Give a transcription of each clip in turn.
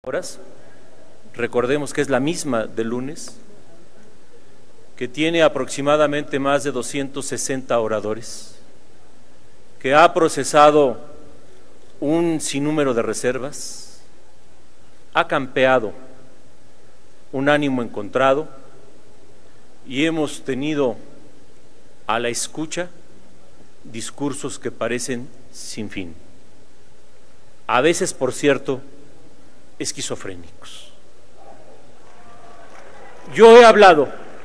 horas, recordemos que es la misma del lunes, que tiene aproximadamente más de 260 oradores, que ha procesado un sinnúmero de reservas, ha campeado un ánimo encontrado y hemos tenido a la escucha discursos que parecen sin fin, a veces, por cierto, esquizofrénicos. Yo he hablado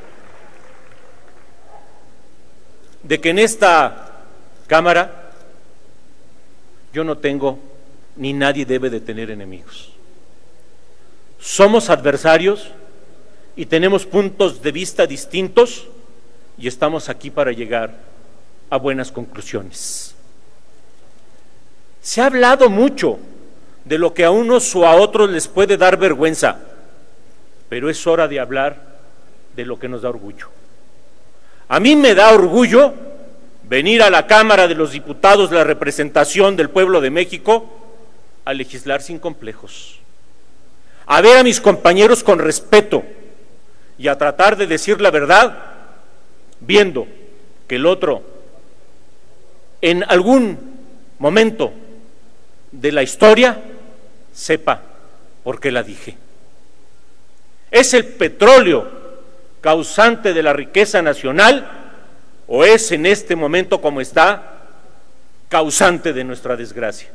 de que en esta Cámara yo no tengo ni nadie debe de tener enemigos. Somos adversarios y tenemos puntos de vista distintos y estamos aquí para llegar a buenas conclusiones. Se ha hablado mucho de lo que a unos o a otros les puede dar vergüenza, pero es hora de hablar de lo que nos da orgullo. A mí me da orgullo venir a la Cámara de los Diputados, la representación del pueblo de México, a legislar sin complejos, a ver a mis compañeros con respeto y a tratar de decir la verdad, viendo que el otro, en algún momento de la historia, sepa por qué la dije. ¿Es el petróleo causante de la riqueza nacional o es en este momento como está causante de nuestra desgracia?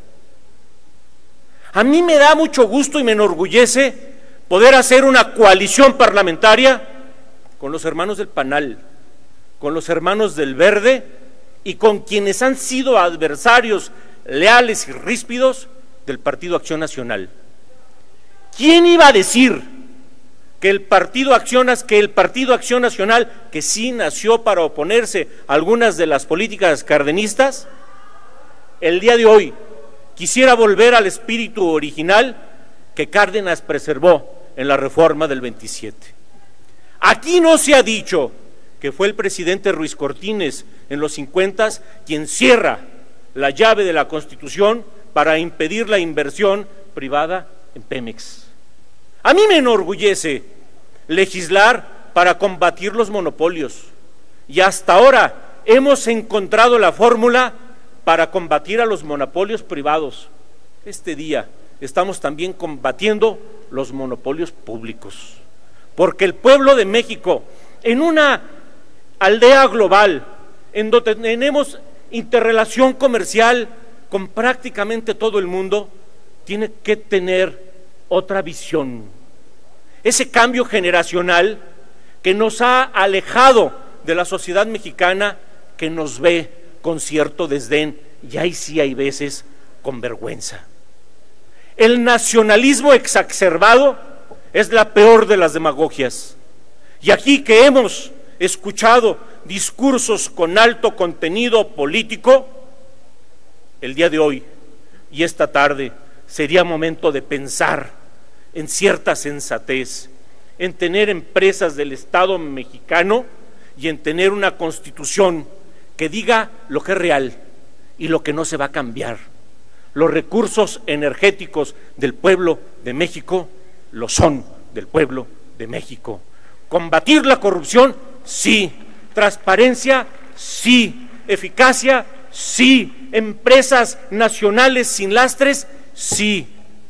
A mí me da mucho gusto y me enorgullece poder hacer una coalición parlamentaria con los hermanos del PANAL, con los hermanos del Verde y con quienes han sido adversarios leales y ríspidos del Partido Acción Nacional. ¿Quién iba a decir que el Partido Acción Nacional, que sí nació para oponerse a algunas de las políticas cardenistas, el día de hoy quisiera volver al espíritu original que Cárdenas preservó en la reforma del 27? Aquí no se ha dicho que fue el presidente Ruiz Cortines en los 50 quien cierra la llave de la Constitución para impedir la inversión privada en Pemex. A mí me enorgullece legislar para combatir los monopolios y hasta ahora hemos encontrado la fórmula para combatir a los monopolios privados. Este día estamos también combatiendo los monopolios públicos, porque el pueblo de México, en una aldea global, en donde tenemos interrelación comercial con prácticamente todo el mundo, tiene que tener otra visión. Ese cambio generacional que nos ha alejado de la sociedad mexicana, que nos ve con cierto desdén y ahí sí hay veces con vergüenza. El nacionalismo exacerbado es la peor de las demagogias. Y aquí que hemos escuchado discursos con alto contenido político, el día de hoy y esta tarde sería momento de pensar en cierta sensatez, en tener empresas del Estado mexicano y en tener una Constitución que diga lo que es real y lo que no se va a cambiar. Los recursos energéticos del pueblo de México lo son del pueblo de México. Combatir la corrupción, sí. Transparencia, sí. Eficacia, sí. Empresas nacionales sin lastres, sí.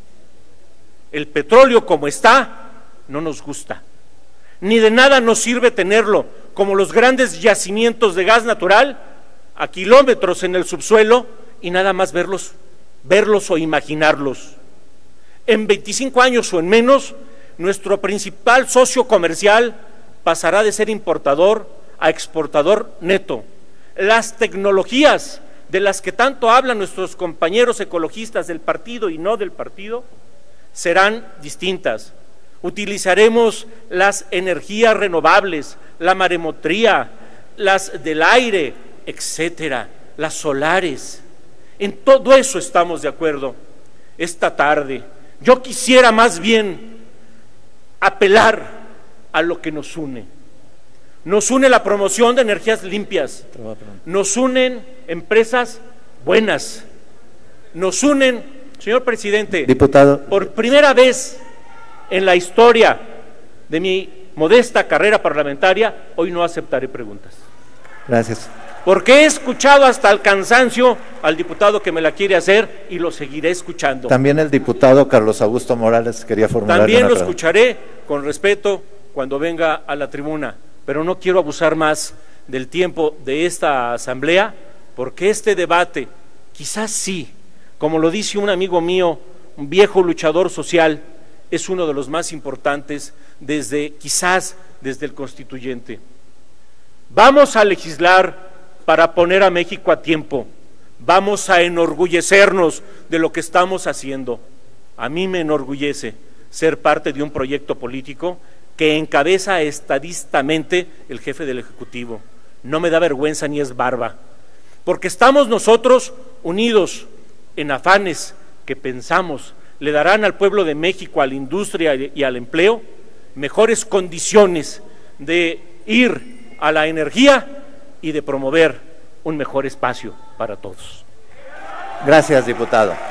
El petróleo como está no nos gusta, ni de nada nos sirve tenerlo como los grandes yacimientos de gas natural a kilómetros en el subsuelo y nada más verlos o imaginarlos. En 25 años o en menos, nuestro principal socio comercial pasará de ser importador a exportador neto. Las tecnologías de las que tanto hablan nuestros compañeros ecologistas del partido y no del partido serán distintas. Utilizaremos las energías renovables, la maremotricidad, las del aire, etcétera, las solares. En todo eso estamos de acuerdo. Esta tarde yo quisiera más bien apelar a lo que nos une. Nos une la promoción de energías limpias, nos unen empresas buenas, nos unen, señor presidente, diputado, por primera vez en la historia de mi modesta carrera parlamentaria, hoy no aceptaré preguntas. Gracias. Porque he escuchado hasta el cansancio al diputado que me la quiere hacer y lo seguiré escuchando. También el diputado Carlos Augusto Morales quería formular una También lo pregunta. escucharé con respeto cuando venga a la tribuna, pero no quiero abusar más del tiempo de esta asamblea, porque este debate, quizás sí, como lo dice un amigo mío, un viejo luchador social, es uno de los más importantes quizás desde el constituyente. Vamos a legislar para poner a México a tiempo, vamos a enorgullecernos de lo que estamos haciendo. A mí me enorgullece ser parte de un proyecto político que encabeza estadísticamente el jefe del Ejecutivo. No me da vergüenza ni es barba, porque estamos nosotros unidos en afanes que pensamos le darán al pueblo de México, a la industria y al empleo, mejores condiciones de ir a la energía y de promover un mejor espacio para todos. Gracias, diputado.